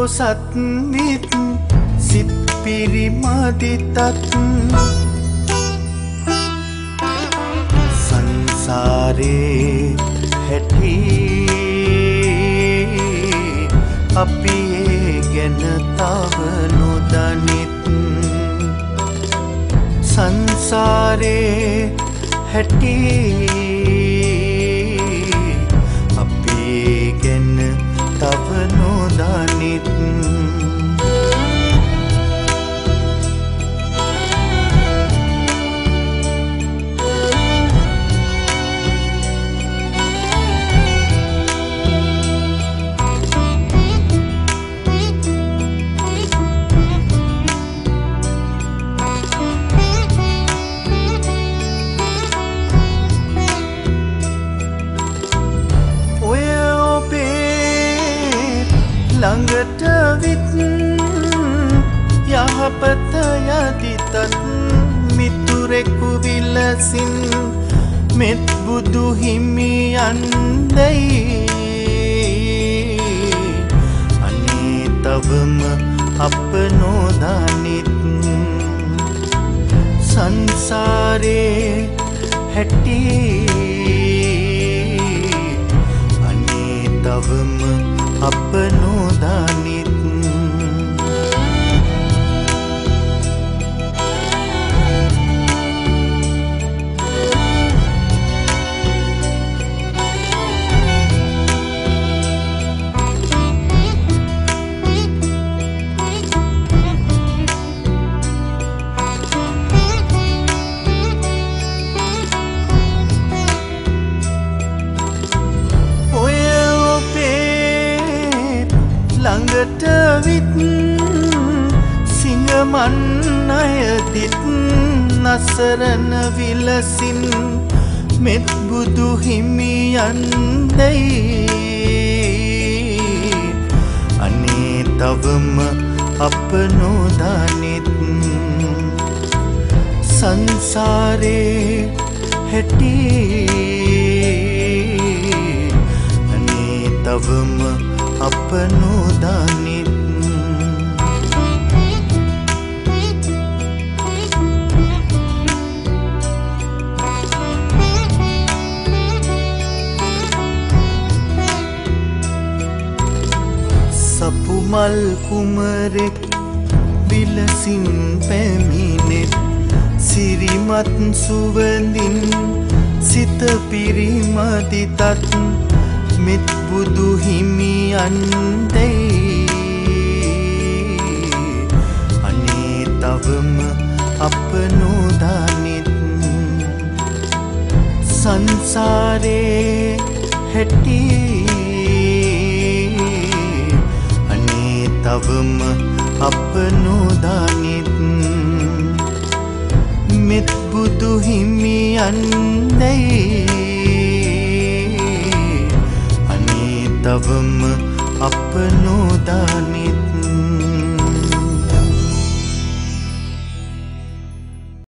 පොහොසත් විත් සිත් පිරිමදිතත් සංසාරේ හැටි අපි ඒ ගැන තව නොදනිත් සංසාරේ හැටි අපි ඒ ගැන තව නොදනිත් ළඟට විත් යහපත යදිතත් මිතුරෙකු විලසින් මෙත් බුදු හිමියන්දයි අනේ තවම අප නොදනිත් සංසාරේ හැටි අනේ තවම අප නොදනිත් ළඟට විත් සිංහමන් අයදිත් නසරන විලසින් මෙත් බුදු හිමියන්දයි අනේ තවම අප නොදනිත් සංසාරේ හැටි අනේ තවම අප නොදනිත් සපුමල් කුමරෙක් විලසින් පැමිණෙත් සිරිමත් සුවඳින් සිත පිරිමදිතත් මෙත් බුදු හිමියන්දයි අනේ තවම අප නොදනිත් සංසාරේ හැටි අනේ තවම අප නොදනිත් මෙත් බුදු හිමියන්දයි තවම අප නොදනිත්